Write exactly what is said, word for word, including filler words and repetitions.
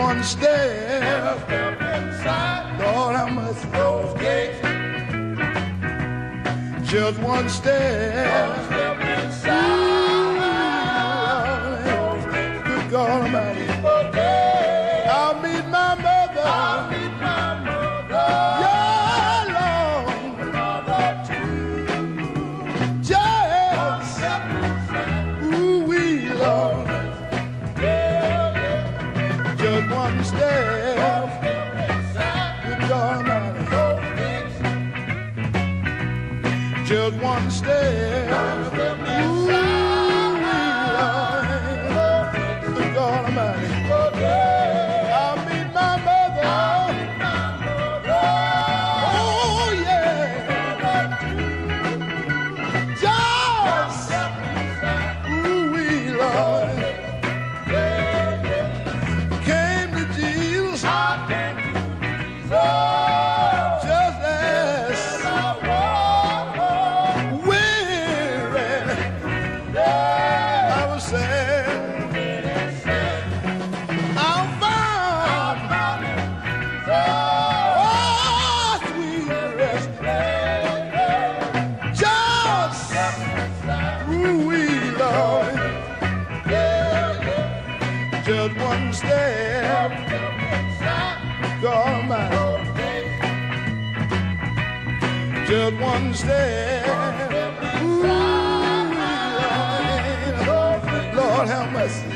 one step, Lord, how much those gates. Just one step, good God Almighty. I'll meet my mother. Yeah, Lord. Just, ooh wee, Lord. Just one step, good God Almighty. Just one step, ooh wee, Lord. Good God Almighty. I'll meet my mother. Oh yeah. Just, ooh wee, Lord. Came to Jesus. Just as weary I was sad. I'm found. Oh, sweet rest. Just, ooh wee, Lord. Just one step, God Almighty. Just one step, ooh wee, Lord, Lord have mercy.